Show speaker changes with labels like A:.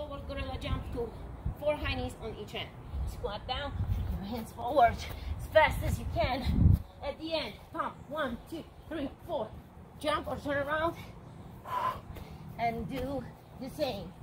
A: forward gorilla jump to 4 high knees on each end. Squat down, your hands forward as fast as you can. At the end, pump, 1, 2, 3, 4. Jump or turn around and do the same.